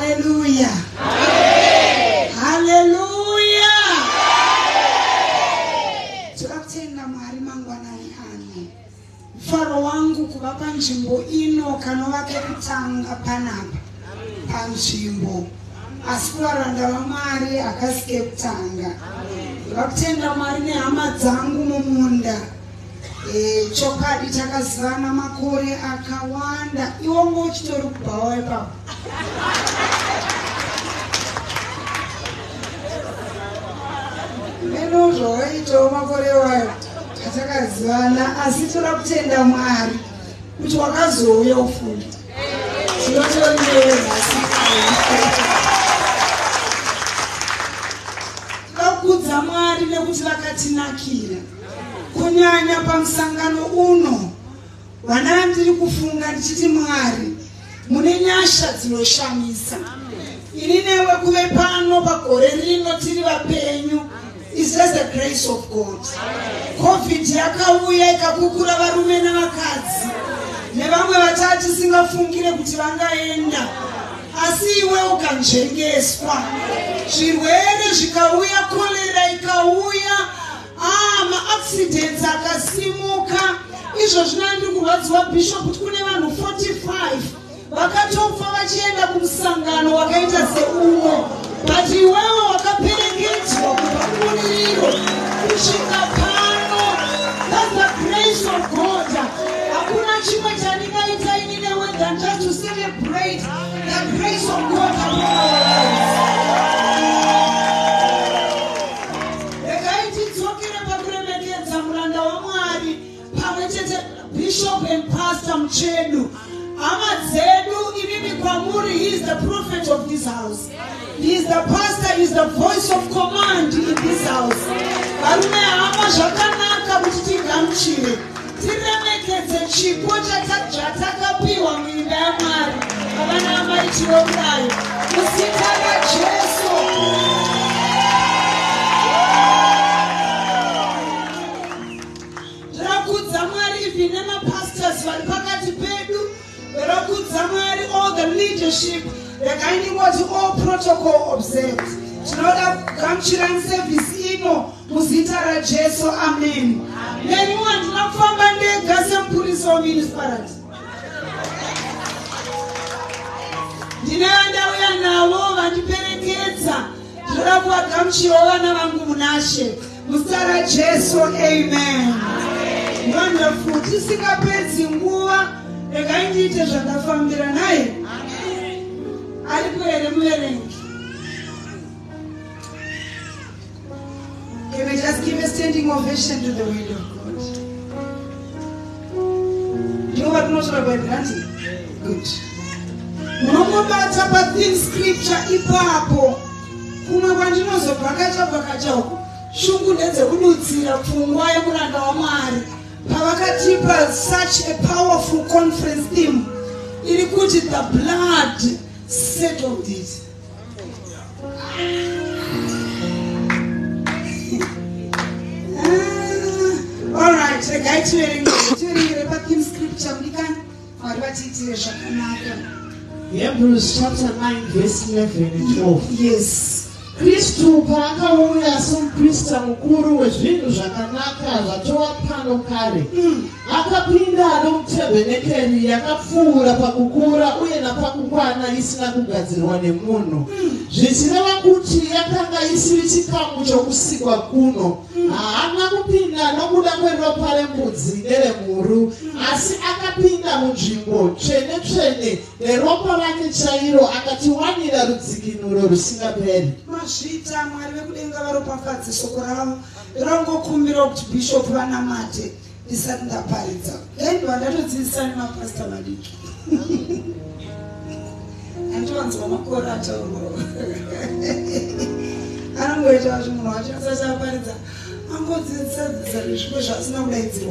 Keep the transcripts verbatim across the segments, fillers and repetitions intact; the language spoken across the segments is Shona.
Hallelujah. Hallelujah. Tinotenda Mwari mangwanani ano. Mfaro wangu kuva panzvimbo ino kanova kekutanga panapa panzvimbo. Asi kuvaranda vaMwari akasike kutanga. Ndakutenda Mwari nehama dzangu mumunda. E, chokadi takazivana makore akawanda. Iwo ngochitori kubhawa ipapo. Meno zvawaitawo makore wayo atakazivana, asi toda kutenda Mwari kuti wakazouya ufunda. Tinotondeera tinokudza Mwari nekuti vakatinakira. Kunyanya pamusangano uno vana ndiri kufunga ndichiti Mwari mune nyasha dzinoshamisa. Ini newe kuve pano pagore rino tiri vapenyu is just the grace of God. COVID yakauya ikakukura varume navakadzi nevamwe vatati singafungire kuti vangaenda, asi iwe ukanzvengeswa. Zvirwere zvikauya, kolera ikauya, ah, ma-accidents akasimuka. Izvo zvinandiri kurwadziwa Bishop kuti kune vanhu forty-five vakatofa vachienda kumusangano wakaita seuno, but iwewe wakaperekedzwa kubva kumuniro kusvika pano. That's the grace of God. Hakuna chimwe chandingaita ini newe than just to celebrate the grace of God upon our lives. Bishop and Pastor Mchedu, Amazedu, Ibimi Kwamuri, he is the prophet of this house. He is the pastor, he is the voice of command in this house. Varume hama zvakanaka kuti tigamuchire. Tiremekedze chipo chatakapiwa muimba yaMwari. Vana vaMwari tinokudayo. Muzita raJesu. Pastors vari pakati pedu, verakudza Mwari, all the leadership, yakaindi ngoti all protocol observed. Tinoda kugamuchira service ino muzita raJesu, amen. Nenyuwa ndina kufamba ndega semupurisa wemunicipality. Ndine vandauya navo vandiperekedza. Ndinoda kuvagamuchirawo vana vangu munashe muzita raJesu, amen. Wonderful. Tisingapedzi nguva rekaindiite zvandafambira naye. Aripo here muverengi? Can we just give a standing ovation to the word of God? Ndinova tinotora bhaibheri. Good. Munongobata pathin scripture ipapo. Kumwe kwandinozobvakacha bvakacha uko. Shungu ndedzekudutsira pfungwa yemuranda waMwari. Pavakatipa such a powerful conference theme. Iri kuti the blood settled it. Ah, all right, regai tiverengere patheme scripture mudikani Mwari vatiitire zvakanaka. Hebrews chapter nine verse eleven and twelve. Yes. Kristu paakauya somuprista mukuru wezvinhu zvakanaka zvatova pano kare, akapinda nomutebhenekeri yakapfuura pakukura uye napakukwana isina kugadzirwa nemunhu, zvichireva kuti yakanga isiri chikamu chokusikwa kuno. Haana kupinda nokuda kweropa rembudzi neremhuru, asi akapinda munzvimbo tsvene tsvene neropa rake chairo, akatiwanira rudzikinuro rusingaperi. Mazvita Mwari vekudenga varopafadze shoko ravo. Ndirangokumbira kuti Bishop vanamate ndisati ndaparidza. Ndaiva ndatodzidzisa nemapasta madiki. Andovanzwa makore ataurwawo. Anongoita kuti munhu wacho asati aparidza angodzidzisa dzidzisa nezvimwe zvasina kudaidzirwa.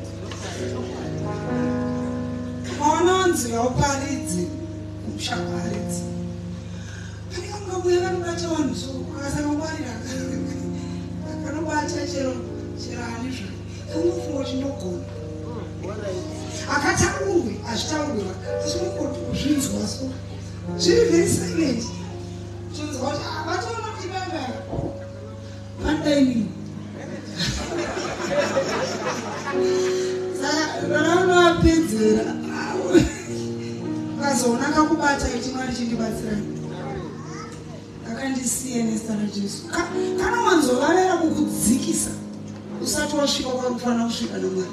Maona wanzi hauparidzi kumushaparidzi. Uye vanobata vanhu so akasangangwarira akanobata chero chero ani zvo unofunga chinogona akataurwe azvitaurwa zvinokoti kuzvinzwa so zviri very silent. Tonzwa kuti avatoona kuti baba pandaini saka raunoapedzera ukazoona kakubata iti Mwari chindibatsirani akandisiye nezita raJesu. Kana wanzovarera kukudzikisa usati wasvika kwarufana kusvika naMwari.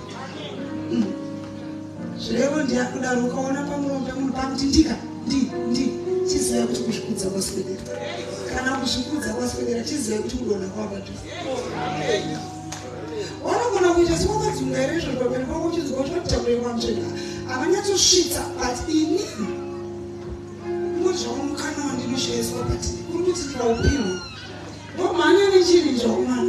Zvirevo ndiyakudaro ukaona pamuromo pemunhu pakuti ndika ndi ndi chiziva kuti kuzvikudza kwaswedera. Kana kuzvikudza kwaswedera chiziva kuti kudonha kwapadhuze. Wanogona kuita sekwakadzunga here izvo pamberi pako uchinzwa kuti vatitakure kwamutsvega havanyatsosvitsa but ini kuti mukana wandinoshaiswa but kuri kuti ndikaupiwa ndomhanya nechiri zvaumana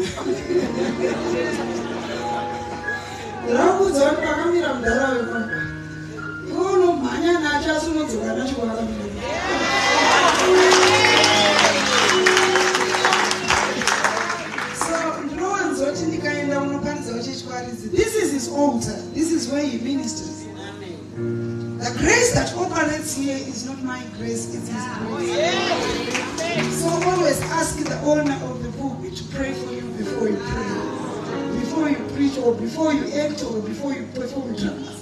ndakudza kuti pakamira mudhara wepamba iwe unomhanya nacho asi unodzoka nacho kwaakamira. So ndinowanzoti ndikaenda unoparidza uchechikwaridzi, this is his altar, this is where he ministers. The grace that operates here is not my grace, it's his grace. So always ask the owner of the pulpit to pray for you before you pray, before you preach, or before you act, or before you perform dramas.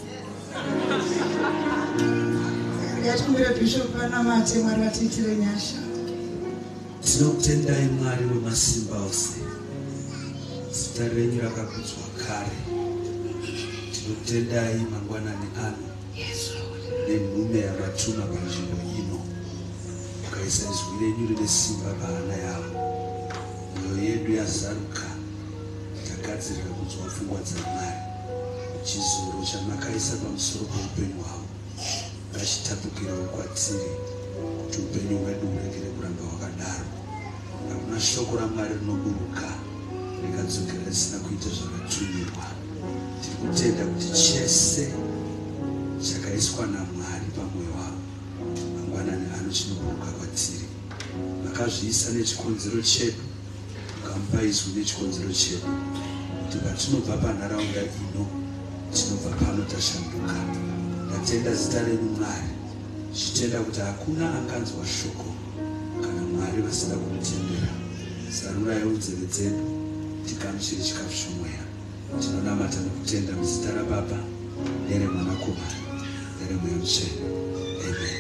Ngatimbire Bishop Panamate Mwari vatiitire nyasha. Tinokutendai Mwari wemasimba ose. Zita renyu rakakudzwa kare. Tinokutendai mangwanani ano nenhume yamatuma panzvimbo ino, ukaisa izwi renyu rine simba pahana yavo. Mwoyo yedu yazaruka, tagadzirira kunzwa pfungwa dzaMwari. Chizoro chamakaisa pamusoro poupenyu hwavo ngachitapukirewo kwatiri, kuti upenyu hwedu huregere kuramba hwakadaro. Hakuna shoko raMwari rinoburuka rikadzokera risina kuita zvakatumirwa. Tiri kutenda kuti chese chakaiswa naMwari pamwoyo wavo mangwanani ano chinoburuka kwatiri. Makazviisa nechikonzero chedu, mukamupa izwi nechikonzero chedu, kuti patinobva panharaunda ino tinobva pano tashanduka. Ndatenda zita renyu Mwari, chitenda kuti hakuna anganzwa shoko kana Mwari vasina kumutendera. Zaruraiwo nzeve dzedu tikamuchire chikafu chomweya. Tinonamata nekutenda muzita raBaba neremwanakomana neremweya mutsvene. Amen.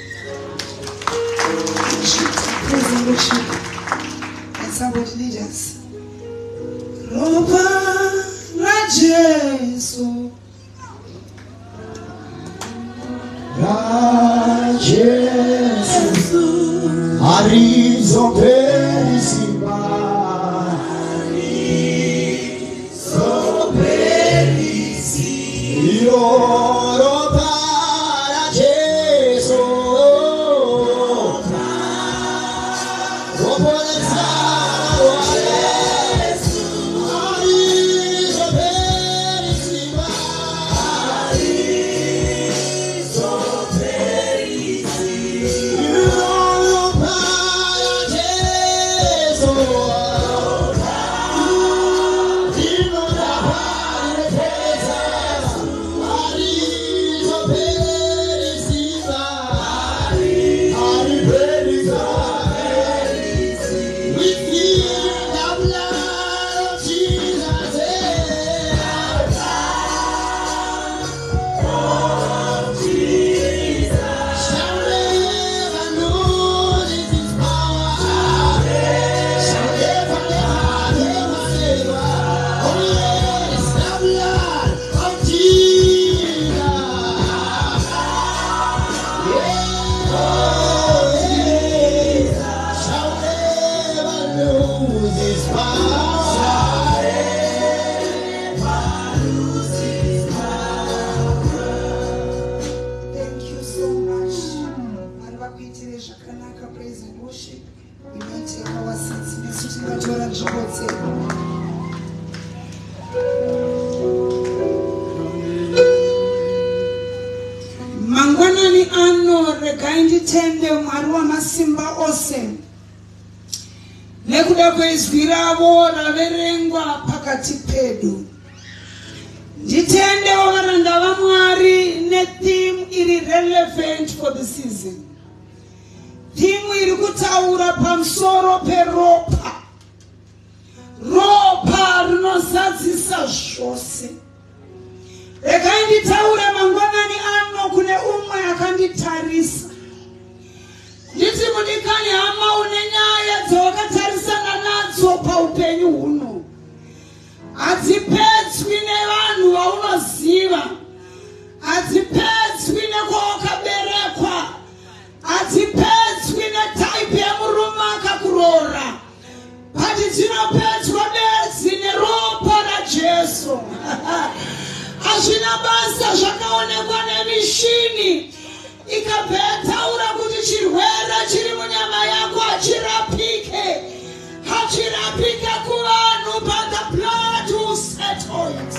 Praise and worship. And somebody lead us. Roba la Jesu, La Jesu, Arizo Perisimba, Arizo Perisimba, Roba la Jesu, Roba la Jesu, Arizo Perisimba, Arizo thank you so much. Mwari vakuitire zvakanaka. Praise and worship. We may take our seats. Nesu tingatora nzvimbo dzedu. Mangwanani ano regai nditende Mwari wamasimba ose nekuda kwezwi ravo raverengwa pakati pedu. Nditendewo varanda vaMwari netheme iri relevant for the season. Thimu iri kutaura pamusoro peropa. Ropa rinozadzisa zvose. Regai nditaure mangwanani ano kune umwe akanditarisa. Nditi mudikani hama une nyaya dzawakatarisana nadzo paupenyu huno. Hadzipedzwi nevanhu vaunoziva. Hadzipedzwi nekwawakaberekwa. Hadzipedzwi netaipi yemurume akakuroora. Bati dzinopedzwa bedzi neropa raJesu. Hazvina basa zvakaonekwa nemishini ikabhetaura kuti chirwere chiri munyama yako hachirapike. Hachirapike kuvanhu, but the blood will settle it.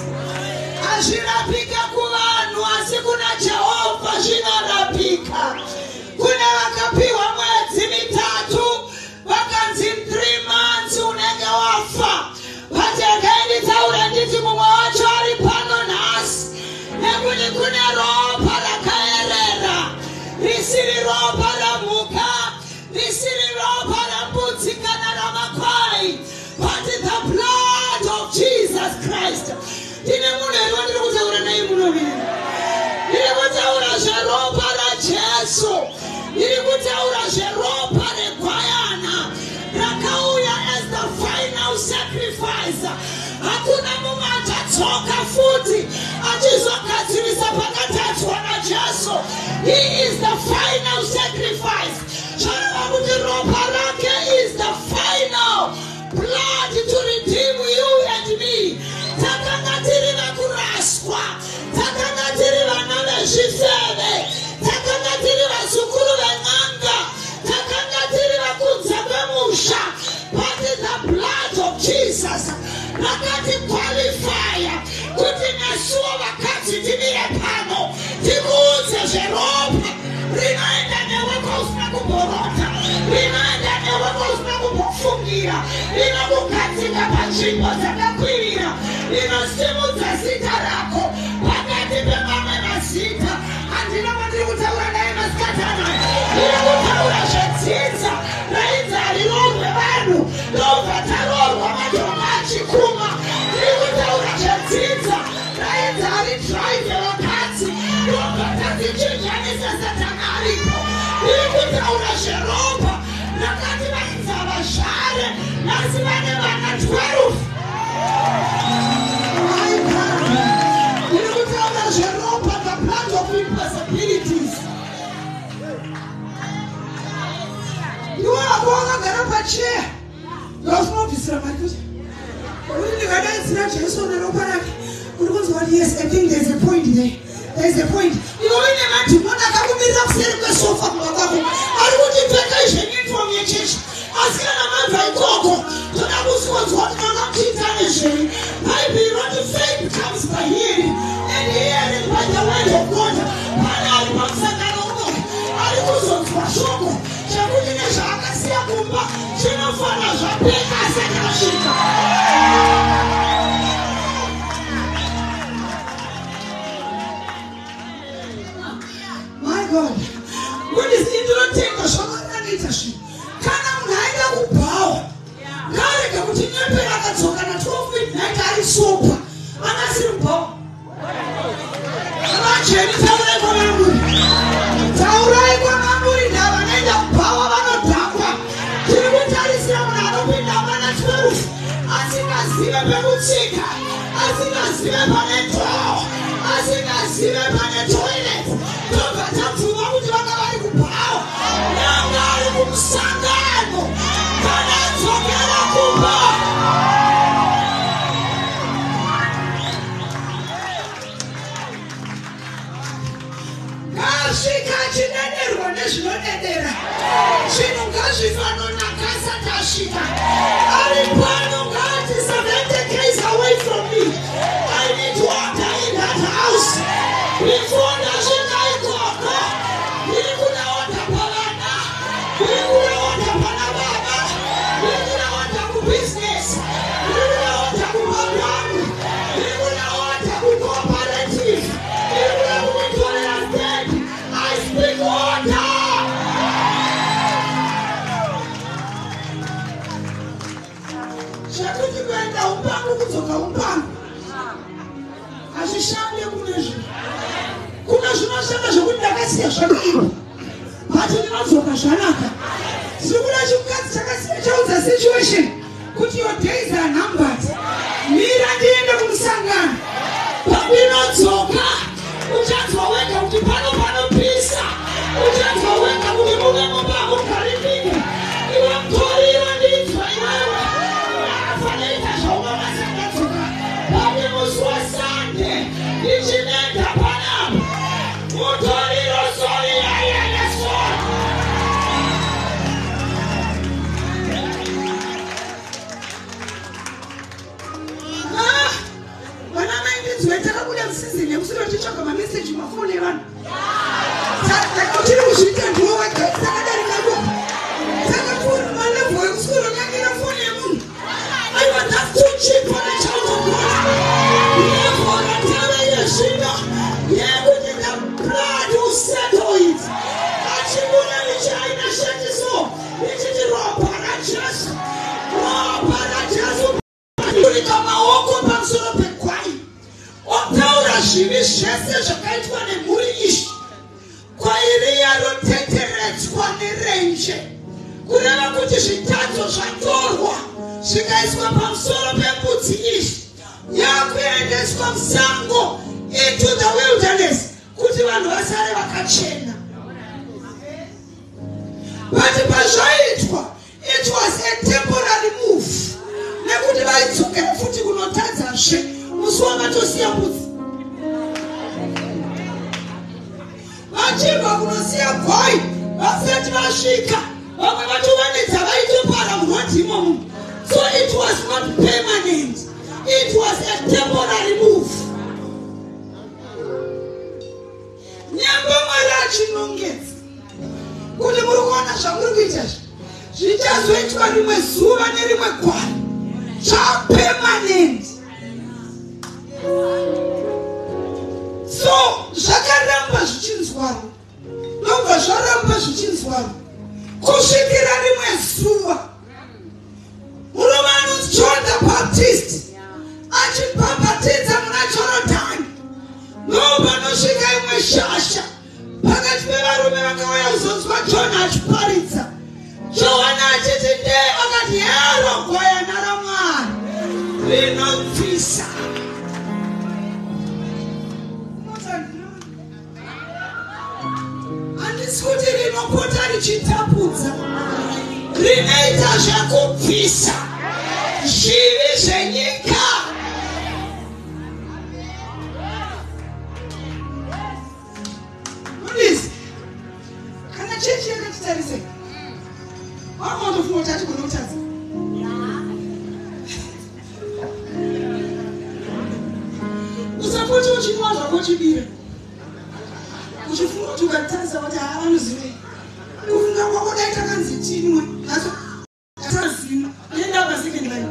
Hachirapike kuvanhu, asi kuna Jehovha zvinorapika. Kune vakapiwa mwedzi mitatu vakanzi three months unenge wafa. But akaenditaura nditi mumwe wacho ari pano nhasi nekuti kune ropa rakaerera, risiri ropa ramhuka, risiri ropa rambudzi kana ramakwai, but the blood of Jesus Christ. Ndine munhu here wandiri kutaura naye munoviri. Ndiri kutaura zveropa raJesu. Ndiri kutaura zveropa regwayana rakauya as the final sacrifice. Hakuna mumwe achatsoka futi achizogadzirisa pakatatswa naJesu. He is the final sacrifice. Zvareva kuti ropa rake is the final blood to redeem you and me. Takanga tiri vakuraswa, takanga tiri vana vezvifeve, takanga tiri vazukuru ven'anga, takanga tiri vakunze kwemusha, but the blood of Jesus rakati qualify kuti nesuwo vakadzi timire pano tikuudze zveropa rinoenda newe kwausina kumborota, rinoenda newe kwausina kumbofungira, rinokugadzika panzvimbo dzakakwirira, rinosimudza zita rako pakati pemamwe mazita. Handina mandiri kutaura naye masikati anaya. Ndiri kutaura zvedziedza raidzi harirorwe vanhu ndobva tarorwa matombo achikuma. Ndiri kutaura zvedziedza raidzi haridhiraivhe vakadzi ndobva tadzichinjanisa Satani aripo. Ndiri kutaura zveropa rakati vaidzi havazvare nhasi vane vana twelve. Ndiri kutaura zveropa, the blood of impossibilities. Iwe wako wakagara pacheya ndofuna kubvisira mari kuti kuti ndikadaidzira Jesu neropa rake uri kunzwa kuti yes, I think there's a point there. There's a point. Iwe uine madhimoni akakumirira kuseri kwesofa kumba kwako ari kuti pfeka izveniform yechechi, asi kana mabva ikoko toda kusikonzwa kuti manga muchiita nezvei. Bible inoti faith comes by hearing and hearing by the word of God. Pane ari pamusangano uno ari kuzonzwa shoko chekuti nezvaakasiya kumba chinofana zvapeka asati asvika. My God, kuti ndinotenga zvakanoita zvinhu. Kana munhu aida kubhawa ngarege kuti nyepera akadzoka na twelve midnight ari sopa anasiri kubhawa. Vacheni taurai kwamamuri, taurai kwamamuri ndavanoenda kubhawa vanodhakwa. Tiri kutarisira munhu anopinda mana twelve asingazive pekutsika, asingazive pane dhoo, asingazive pane toilet. Ndobva tabvuma kuti vanga vari kubhawa nanga ari kumusangano kana adzokera kumba. Ngasvika achinederwa nezvinodedera, zvinhu ngazvifanonaka asati asvika. Ari pano ngati seventy k's away from me. I need water in that house before ndasvika ikoko. Ndiri kuda water pavana, ndiri kuda water pana baba, ndiri kuda water kubusiness, ndiri kuda water kumabrangu, ndiri kuda water kucooperative, ndiri kuda kumitorera state. I speak water. hazvishande kunezvi. Kuna zvinoshanda zvokuti ndakasiya zvakaipa. Bati ndinodzoka zvanaka. Zviri kuda chimukadzi chakasiya chaudza situation kuti your days are numbered. Mira ndiende kumusangano. Pandinodzoka uchanzwa wega kuti pano panopisa. Uchanzwa wega kuti mune mumba mukaribika. Iwe mutori iwe ndinzwa iwewe. Afanaita zvaunobasa ndadzoka. Pane musi waSunday ndichinenda panapa. Mutoriro sori yayaya sori. Ah, vana mai ndinzwa takabuda musizini yekusiro tichitsvaga mameseji mafoni evanhu. Saka uchiri kuzviita ndiwe wega sakadarika ivo. Saka foni malevho ekusiro nyangira foni yemunhu. Aiwa that's too cheap for a child of God. Therefore, ratava yezvino yekuti the blood will settle it. Achibuna nichaina shatiso ichiti ropa raJesu. Ropa raJesu. Kurika maoko pamusoro pegwai. Otaura zvivi zvese zvakaitwa nemhuri ishi. Kwairiya roteteredzwa nerenje. Kureva kuti zvitadzo zvatorwa zvikaiswa pamusoro pembudzi ishi. Yakuendeswa musango into the wilderness kuti vanhu vasare vakachena. But pazvaitwa it was a temporary move. Nekuti vaidzokera futi kunotadzazve musi wavatosiya mbudzi. Vachibva kunosiya gwai vasati vasvika vamwe vatovanetsa vaitopara munoti imomo. So it was not permanent. It was a temporary move. Nyamba Mwari achinongedza kuti muri kuona zvamuri kuita zvichazoitwa rimwe zuva nerimwe gwara. Zvapermanent. So zvakaramba zvichinzwaro. Nobva zvaramba zvichinzwaro kusvikira rimwe zuva murume anonzi John the Baptist achibhabhatidza muna Jorodhani. Ndopanosvika imwe shasha pakati pevarume vakauya kuzonzwa John achiparidza. Johana achiti ndee akati hero gwayana raMwari rinobvisa. Handisi kuti rinopota richitapudza. Rinoita zvekubvisa zvivi zvenyika. Munisi, kana chechi yakatitarisei vanotofunga kuti atigona kutadza. Usapoti uchinwa zvako uchibira uchifunga kuti ukatadza kuti haa vanozivei. Kufunga kwako dai takanzi tinwe naso atazima enda pasekeni line.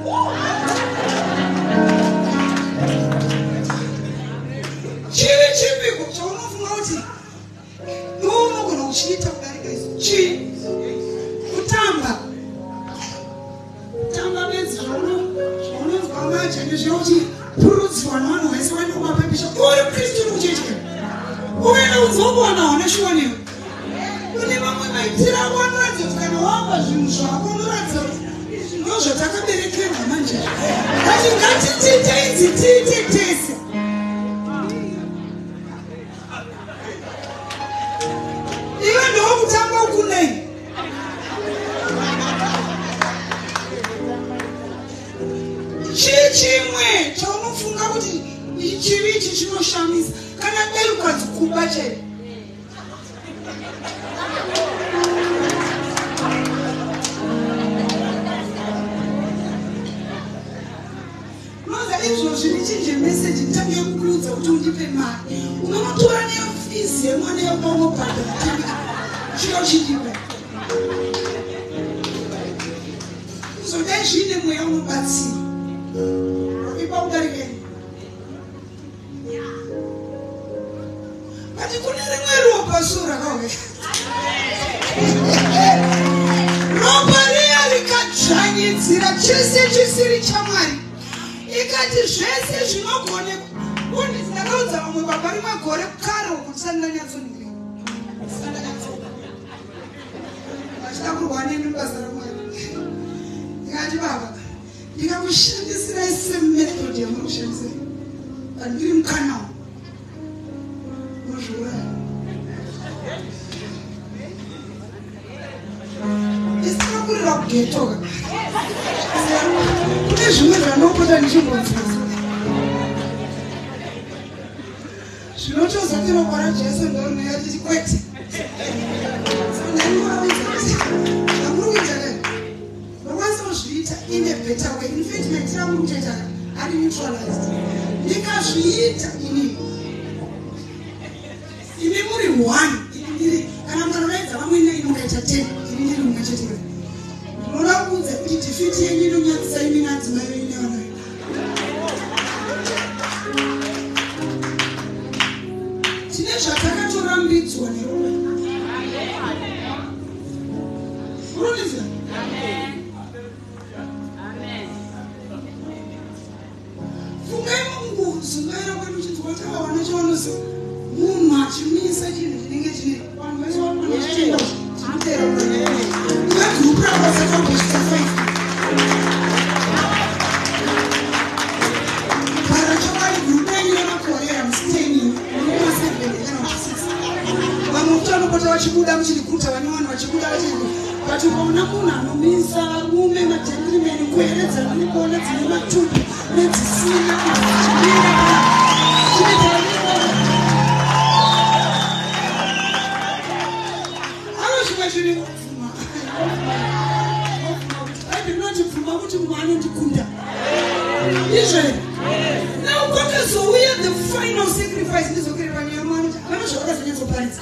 Chivi chipi chaunofunga kuti unogona kuchiita kudarika izvo chii? Kutamba kutamba bedzi zvaunonzwa maja nezvekuti purudziwa navanhu vese vaenda kumapepisha. Uri Kristu kuchetyera uenda udzobona uneshuwanewe. Kune vamwe maitiro avo anoratidza kuti kana wamba zvinhu zvako unoratidza kuti izvi ndo zvatakaberekerwa manje. Kati ngatitiite idzi tiite tese. Iwe ndokutamba ukunei. Chii chimwe chaunofunga kuti chivi ichi chinoshamisa kana dai ukadzikuba chete. Izvo zviri chinje message ntange kukurudza kuti undipe mari. Unonotora neofisi yemwana yepaunobhadha kutambika chiro chidiwe. Uzodai zviine mweya unobatsira. Ipa udarikeni. Kati kune rimwe ropa sura rakauya. Ropa riya rikadzvanyidzira chese chisiri chaMwari. Ikati zvese zvinogonekwa. Ndakaudzwa ndakauza vamwe babari magore kare kuti sandinganyatsoningirira vachida kurwa neni mubasa ramwari. Ndikati baba ndikakushandisirai semethod yamuri kushandisai kana ndiri mukanawo muzviuraya. Isinakurira kugetoka kune zvimwe zvanopota ndichimbonzisa zvinotozoti ropa rajesu ndorinoya tichi kwete amuri kuita kai nokwanisa kuzviita in a better way. In fact maitira muri kutoita ari neutralized. Ndikazviita inini ini muri one ini kana mukanodaidza vamwe ina ino mukaita ten ini ndiri mumwe chete. Ndinoda kuudza kuti tifiti yenyu inonyadzisa imi nadzimai venyu nevana venyu. Tine zvatakatorambidza neropa. Uroniza? Fungai mungu zungaira kwedu chidzoka chakawana chaonozi munhu achimisa chinhu chinenge chine vanhu vese vanochitenda chimutera ivegurupu rakazatokuzitai para chawai gurupu yenyu yemakorera musiteni mumasevheni kana muchisisa vamwe kuti vanopota vachibuda muchirikuta vane vanhu vachibuda vachii but ukaona munhu anomisa varume majengirimeni kueredzana nekuona dzine matupi nedzisina chimira avo zvimwe zviri kupfuma aindinoti pfuma kuti mumwe anondikunda izveri naukakazouya the final sacrifice ndizokereva nyamwari vano zvavakazonyatsoparidza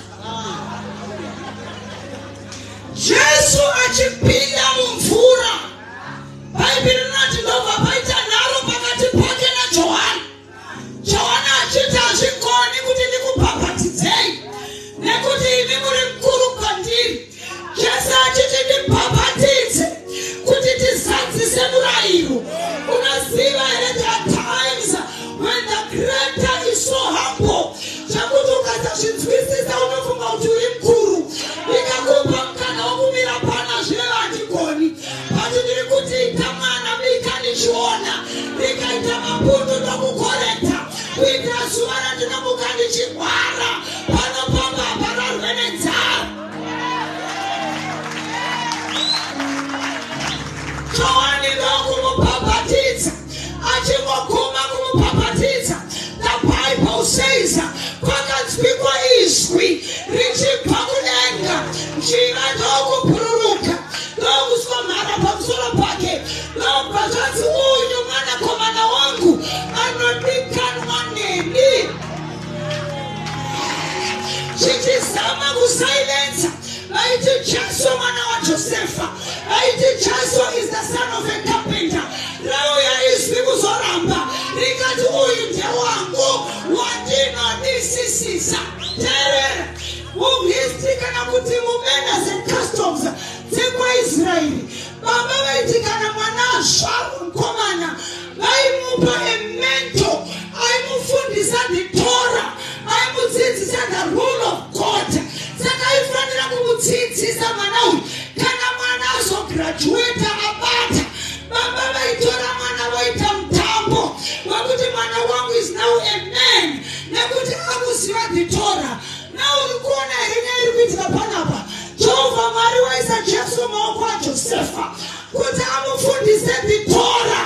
Jesu achipinda mumvura. Bhaibheri rinoti ndobva paita nharo pakati pake naJohani. Johani achiti hazvikoni kuti ndikubhabhatidzei nekuti imi muri mukuru kwandiri. Jesu achiti ndibhabhatidze kuti tizadzise murayiro. Unoziva here there are times when the creator is so humble chakuti ukasazvinzwisisa unofunga kuti uri mukuru. Ndikakupa mukana wokumira pana zvive handikoni. But ndiri kuita mwana bika ndichiona. Ndikaita mapundu ndokukorekta. Kuitira zuva randinomuka ndichirwara. Panopamba hapararwe nenzara. Johani ndokumubhabhatidza. Achingoguma kumubhabhatidza, the Bible says kwakadzwikwa izwi richibva kudenga. Njiva ndokupururuka ndokusomhara pamusoro pake. Ndobva zvanzi uyu mwanakomana wangu anodikanwa neni. Chichizama kusilenza vaiti Jesu mwana waJosefa, vaiti Jesu is the son of a carpenter. Rauya izwi kuzoramba rikati uyu ndewangu wandinodisisisa. Terera muhistory kana kuti mumanners and customs dzekwaIsraeri baba vaiti kana mwana azvarwa mukomana vaimupa emento aimufundisa the Torah, aimudzidzisa the rule of God. Saka aifanira kumudzidzisa mwana uyu kana mwana azograduata abata. Baba vaitora mwana vaita mutambo wekuti mwana wangu is now a man nekuti akuziva the Torah. Now uri kuona here nyaya iri kuitika panapa. Jehovha Mwari waisa Jesu mumaoko aJosefa kuti amufundise the Torah,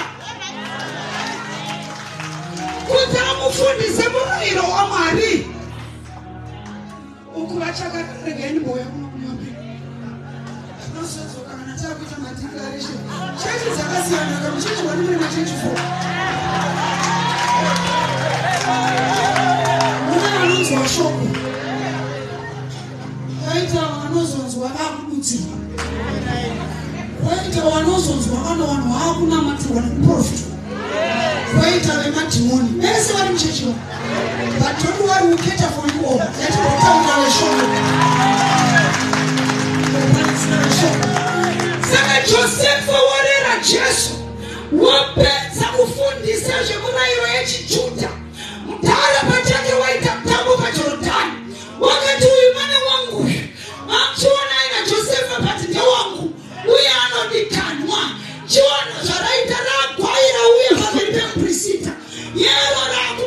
kuti amufundise murayiro waMwari. Uku vachakaregeni mboya kuno kunyambi tinosodzoka kana takuita madeclaration. Chechi dzakasiyana kama chechi wani muri machechi four muna vanonzwa shoko vaita vanozonzwa vakududzirwa, vaita vanozonzwa vano vanhu vakunamatirwa nekuprofitwa, vaita vemadhimoni vese vari muchechiwa. But don't worry, we'll cater for you all. Let's pretend our show. Saka Josefa warera Jesu wapedza kufundisa zvemurayiro yechiJudha. Mudhara pachake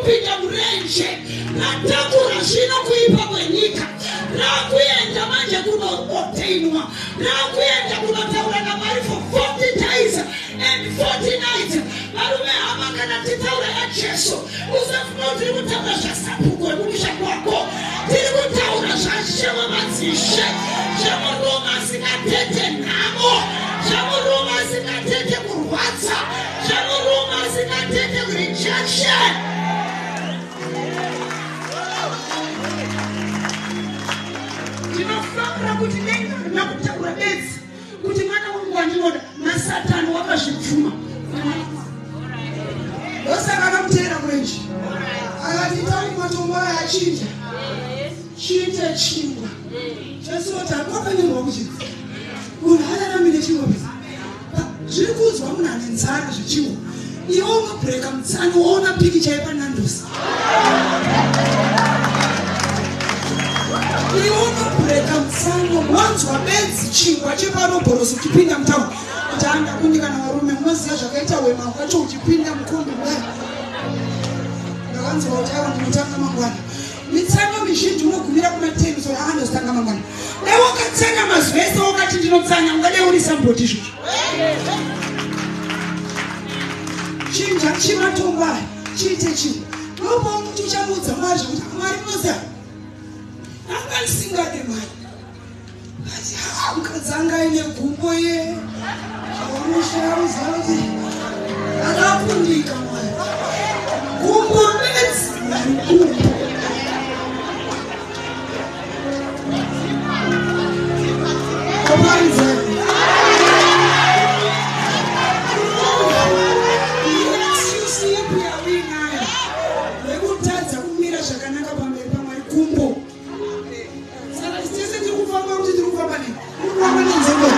kupinda murenje natakura zvino kuipa kwenyika rakuenda manje kunoobtainwa rakuenda kunotaura naMwari for forty days and forty nights. Varume hama kana titaura yaJesu usafuna tiri kutaura zvasapuko ekumusha kwako tiri kutaura zvashewa madzishe zvamuroma asingatete nhamo zvamuroma asingatete kurwadza zvamuroma asingatete rejection. Ndinofara kuti nenga nakutaura bedzi kuti mwana wangu wandinoda naSatani wakazvipfuma osaka akamutera kurenje akati tauri matombo aya achinja chiite chingwa chesoti akwakanyorwa kuti munhu araramire chingwa besa zviri kuudzwa munhu ane nzara zvechingwa iwe unobhureka mutsani waona pikicha yepanandosi iwe unobhureka mutsani wanzwa bedzi chingwa cheparobhorosi uchipinda mutauni kuti andakundi kana varume munoziva zvakaita wema wacho uchipinda mukombe kudai ndakanzwa kuti ava ndinotanga mangwana mitsano mizhinji unogumira kumateni so yaandozotanga mangwana dai wakatsanya mazivese wakati ndinotsanya ungadai uri samboti izvozvo chinja chimatombo aya chiite chii ndopa muti uchamuudza Mwari zvekuti Mwari munoziva anga ndisingade Mwari ati haa mukadzi anga aine gumbo ye unoshaya uziva kuti akakundika Mwari gumbo bedzi gumbo nekutadza kumira zvakanaka pamberi paMwari gumbo. Saka tese tiri kufamba kuti tiri kufamba nei kufamba nenzendo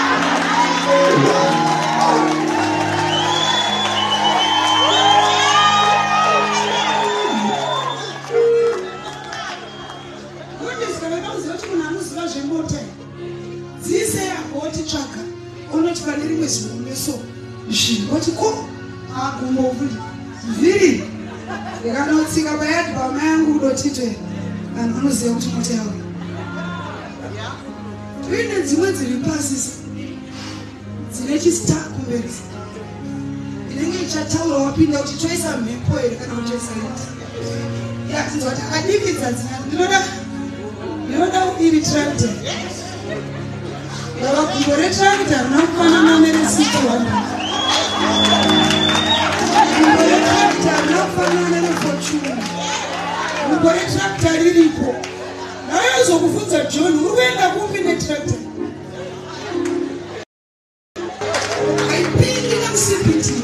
tsvaga unoti pane rimwe zviomneso zvingoti ko agumbovuti zviri yakanotsika payati pamai yangu udotite vanhu vanoziva kuti moto yavo tuine dzimwe dziri pasisa dzine chisita kumberi inenge ichataura wapinda kuti toisa mhepo here kana kuti toisa iti yatinzwa kuti akadikidza dzina ndinoda ndinoda iri tractor Baba gumbo retractor rinofanana neresitoni gumbo retractor rinofanana nefortune gumbo retractor riripo naizokuvudza John uri kuenda kupi netractor haipindi nemusipiti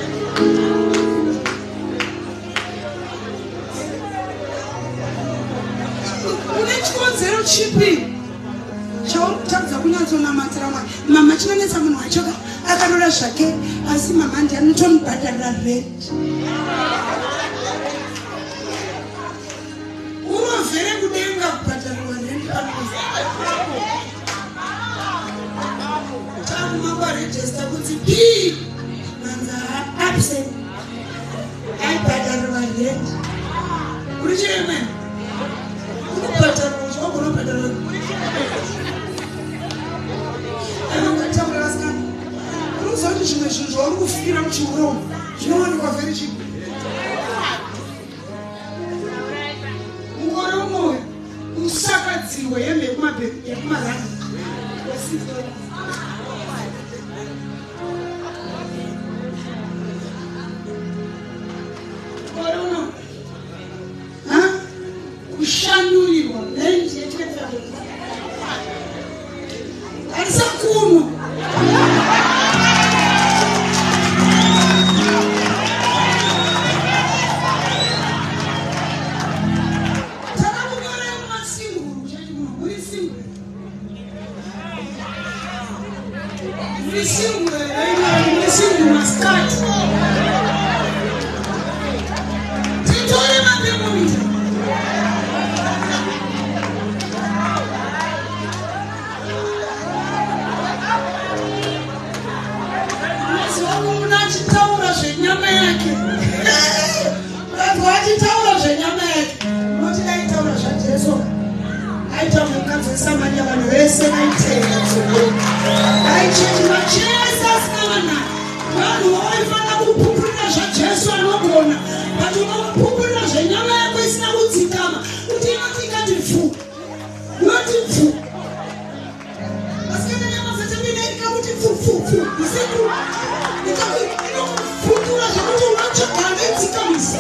une chikonzero chipi chautadza kunyatsonamatira Mwari mama chinonetsa munhu wacho akarora zvake asi mama ndi anotomubhadharira rent urovhere kudenga kubhadharirwa rent takumangwarejesta kuti p manza absent aibhadharirwa rent uri chiremene ukubhadharirwa zvaunobhadharirwa anongataura vasikana unoziva kuti zvimwe zvinhu zvauri kufikira muchiuromo zvinowanikwa vheri chipi mukore umwe usakadzirwa hembe yekumarani mukore uno kushandurirwa rendi yechifaa Arisa kuno. Tara mugore masingu, chati muri singu. Samaria vanhu vese vaiteera vaichechi vachesa sikavana vanhu vaifanira kupupurira zvajesu anogona but unomupupurira zvenyama yako isina kudzikama kuti inoti ikati pfu inoti pfu asikana nyama dzatabinairika kuti pfu pfu pfu isiku inokufutura zvakuti unotsvagana idzikamisa.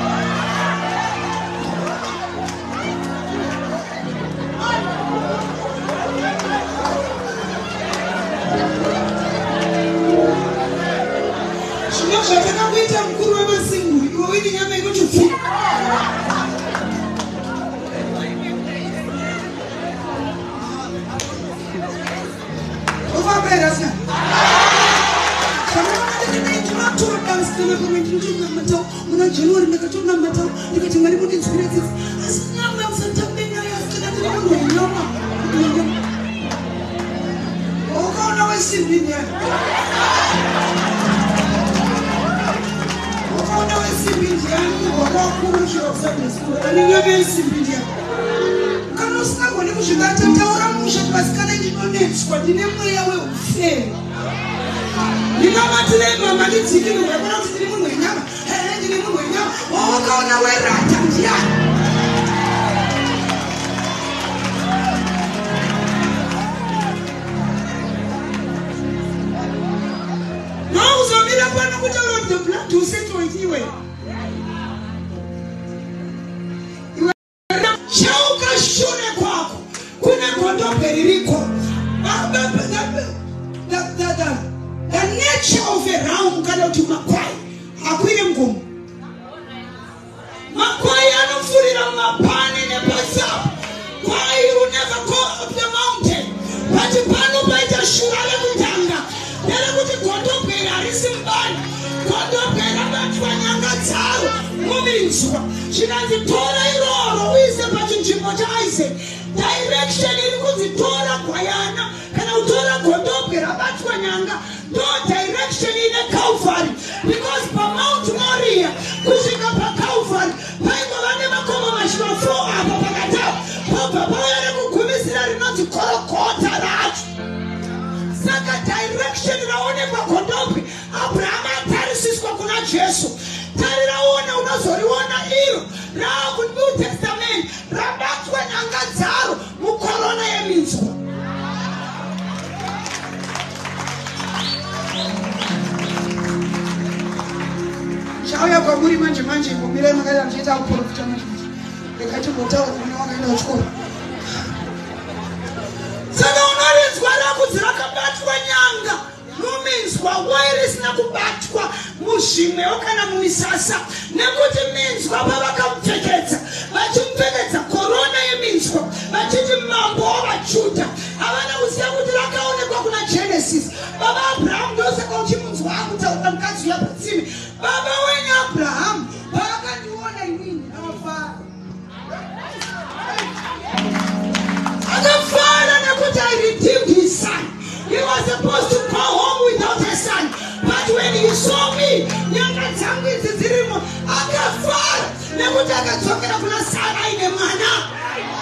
Zvakakuita mukuru wemasingu iwe uine nyama inoti pfu. Uvapera sina. Muna January ndakatora matao ndikati Mwari mundinzwire tsitsi asi nyama musatambe nyaya kana tiri munhu wenyama. Ukaona wesimbi nyaya. Ukaona wesimbi nyaya wakakuru chiro Sunday school ani nyama yesimbi nyaya. Kana usingagoni kuzvibata taura musha vasikana ndinonetswa ndine mweya weufemu. Ndinomatire mama ndidzikire wakona kuti ndiri munhu wenyama. Ndiri munhu wenyama. Wakaona werata ndiyani? Uzomira pano kuti Lord the blood usettle iwe. Iwe chauka shure kwako. Kuna gondope ririko. The nature of a realm kana kuti makwai akwire mgomo. Makwai anofurira mapani nepasapo. Kwai will never go up the mountain. But pano paita shura lekutanga. Dere kuti gondope harisi mbani. Gondope rabatwa nyanga dzaro muminzwa. Zvinanzitora iroro uise pachinzvimbo chaIsaac. Direction iri kunzitora gwayana kana kutora gondope rabatwa nyanga. No direction in a Calvary. Because for Mount Moriah, kusvika pa Calvary, paiko vane makoma mashima four apa pakatapa. Papa pauya nekugumisira rinonzi korokota racho. Saka direction raonekwa gondope. Abraham atarisiswa kuna Jesu. Tariraona unazoriona iro. Raaku New Testament rabatwa nyanga dzaro mukorona yeminzwa. Chauya kwa muri manje manje kumire makaya mchita kuprofita manje. Ekati mutawa kumina wakaenda kuchukua. Saka unorinzwa rakudzira kabatwa nyanga. Muminzwa wairisina kubatwa muzvimwewo kana mumisasa. Nekuti minzwa pavakamupfekedza. Vachimupfekedza korona yeminzwa. Vachiti mambo wavaJudha. Havana kuziva kuti rakaonekwa kuna Genesis. Baba Abraham ndosaka uchimunzwa akutaura mukadzi uya patsime. Baba wenyu Abraham paakandiona inini akafara. Akafara nekuti I redeemed his son. He was supposed to go home without a son. But when he saw me, nyanga dzangu idzi dzirimo akafara nekuti akadzokera kuna Sara ine mwana.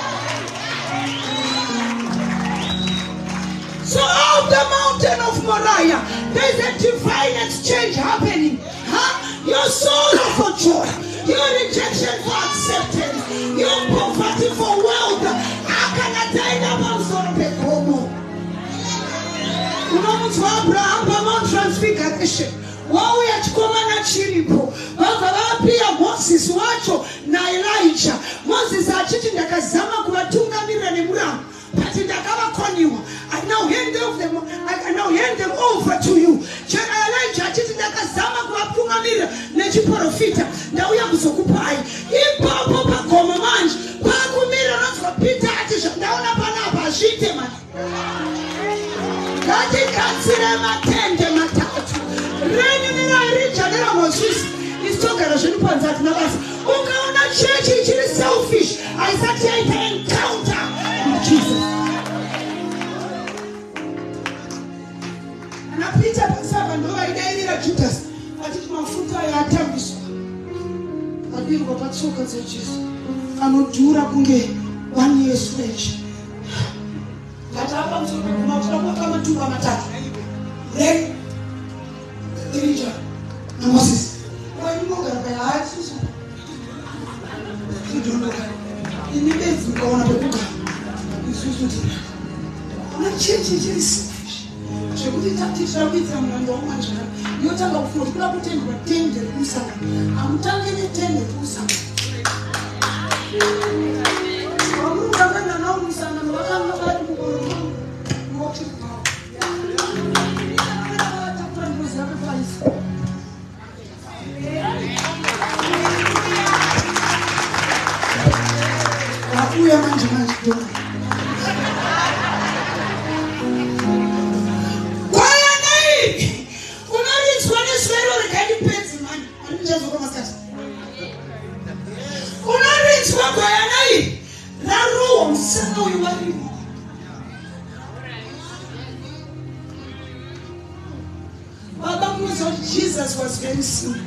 So off the mountain of Moriah, there is a divine exchange happening. Huh? Your sorrow for joy, your rejection for acceptance, your poverty for wealth. Akanataina pamusoro pegomo. Unomunzwa Abraham paMount Transfiguration. Wauya chikomana chiripo. Vabva vapia Moses wacho naElijah. Moses achiti ndakazama kuvatungamirira nemurambo. But ndakavakoniwa. I now hand them I now hand them over to you. Chana Elijah achiti ndakazama kuvatungamirira nechiprofita. Ndauya kuzokupai. Ipapo pagoma manje. Pakumira nonzwa Peter ati zvandaona panapa azviite manje. Ngatigadzire matende matatu. Renyu neraElijah neraMoses. Isitogara zvinhu panzati nabasa. Ukaona chechi ichiri selfish. Haisati yaita encounter with Jesus. Ana Peter pasava ndo vaidairira Judas. Achiti mafuta ayatambiswa. Adirwa patsoka dzaJesu. Anodhura kunge one year's wage. atapa msoro kumafuta kama tumba matatu re Elijah na Moses kwa nini moga ya hati sisi kidogo ni bezi ukaona bekuka isusu tena na cheche cheche shekuti tatisha vita mlango wa manja yotanga kufuta kula kutendwa tende kusaka amtange ne tende kusaka Amu kama na musana wakanga bali mukoro mwote kwa tapra mbuzi sacrifice Akuya manje manje Jesus was very simple.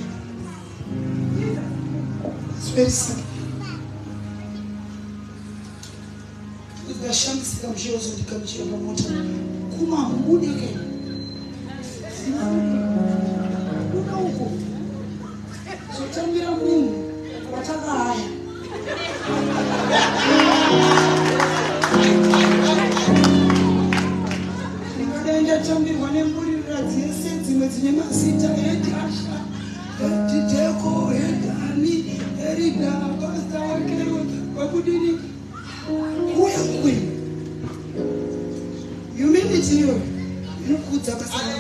It's very simple. If the shamsi kamshozo dikamshia pamoja, kuma mbuni ke. Kuna huko. So tambira Mungu wataka haya. Nikaenda tambira wane mbuni raziese zimezine masita eti asha eti teko eti ani erida basta wakero wakudini kuya kuya humility yo inukudza basa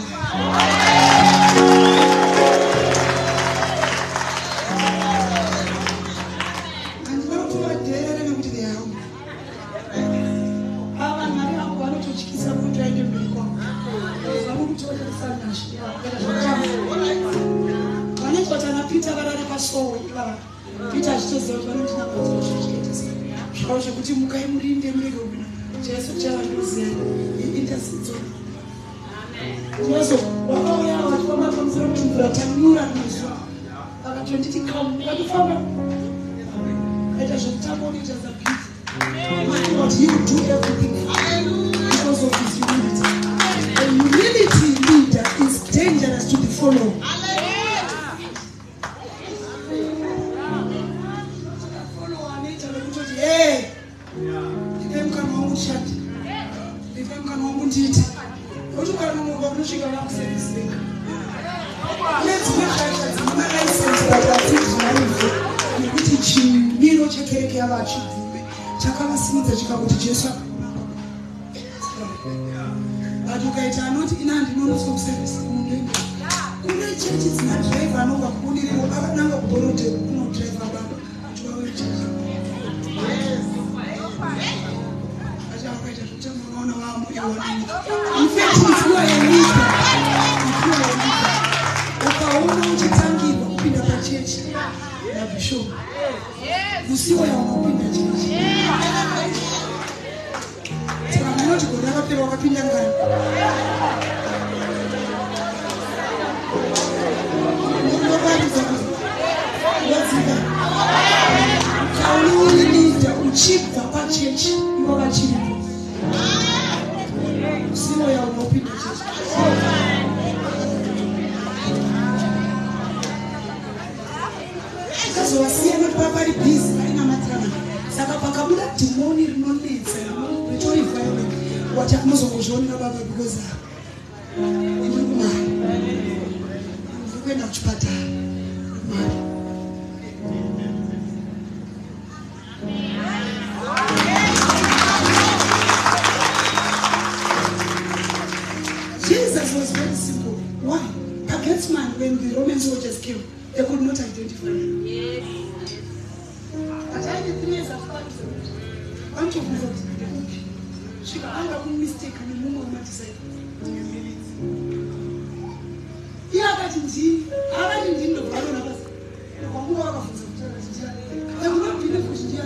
Peter achitoziva kuti vanondina kuzochiita zvavo zvekuti mukai murinde murege kupinda jesu chavandoziva intercede jesu wakauya wachifamba pamusoro pemvura tanyura mazuva akatonditi kamu akifamba aita zvekutamba unoita zabhizi but he will do everything because of his humility. A humility leader is dangerous to be followed. Chakavasimudza chikakuti Jesu adukaita anoti ina ndinonoswa kuservice munenge kune chechi dzina driver anobva kubudiriwo akananga kubhorote kuno driver baba chiwawecha achakaita kuti munoona vamo iwani infect ifuwa yenyika ifuwa yenyika ukaona uchitangirwa kupinda pachechi nabishop musiwo yaunopinda chechi Not good, I feel like I'm nobody's a good. What's it? Can you need to cheap the church? You are cheap. See why I'm open the church. Because we are seeing not properly busy in a matter. Sakapakabuda demoni rinonetsa ritori violent what akunozongozviona baba because uri kumari uri kuenda kuchipatara mari Jesus was very simple. Why? Against man, when the Roman soldiers came, they could not identify him. Yes. But I did three years of practice. Bunch of results. She got a mistake and the woman might say, yeah, I didn't see. I didn't know. I don't know. I will not be the Christian.